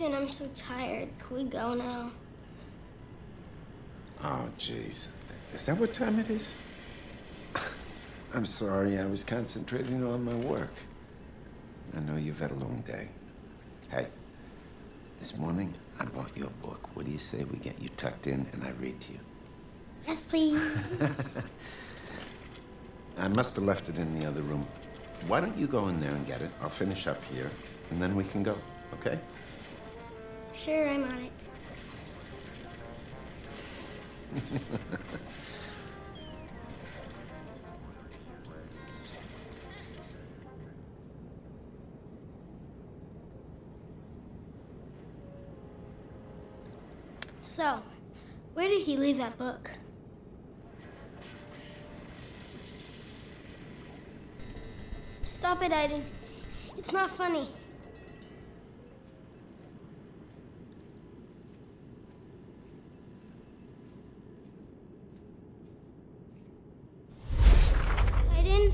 Nathan, I'm so tired. Can we go now? Oh, jeez. Is that what time it is? I'm sorry, I was concentrating on my work. I know you've had a long day. Hey, this morning I bought you a book. What do you say we get you tucked in and I read to you? Yes, please. I must have left it in the other room. Why don't you go in there and get it? I'll finish up here, and then we can go, okay? Sure, I'm on it. So, where did he leave that book? Stop it, Aiden. It's not funny. Aiden?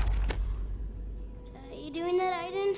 You doing that, Aiden?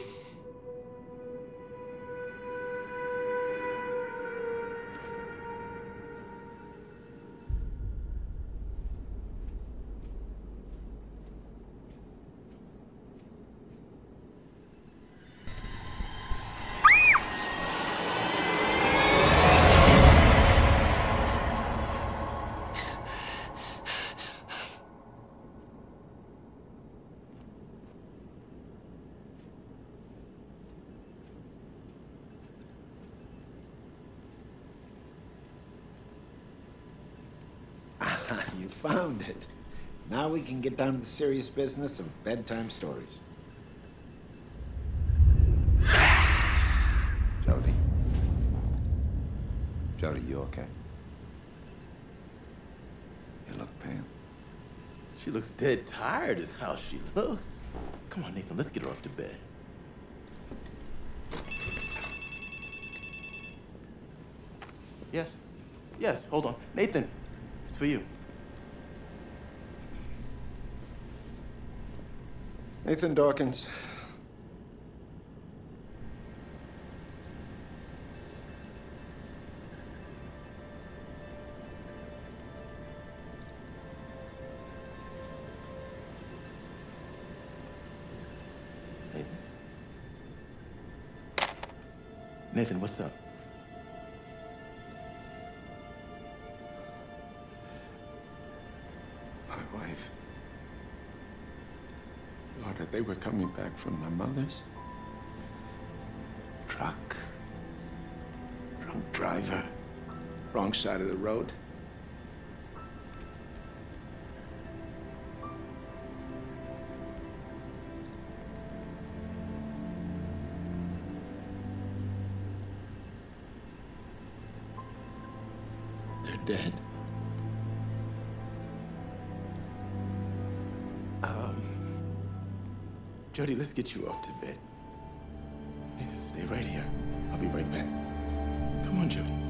You found it. Now we can get down to the serious business of bedtime stories. Jody? Jody, you okay? You look pale. She looks dead tired is how she looks. Come on, Nathan, let's get her off to bed. Yes? Yes, hold on. Nathan, it's for you. Nathan Dawkins. Nathan? Nathan, what's up? My wife. Daughter, they were coming back from my mother's. Truck. Drunk driver. Wrong side of the road. They're dead. Jody, let's get you off to bed. Nathan, stay right here. I'll be right back. Come on, Jody.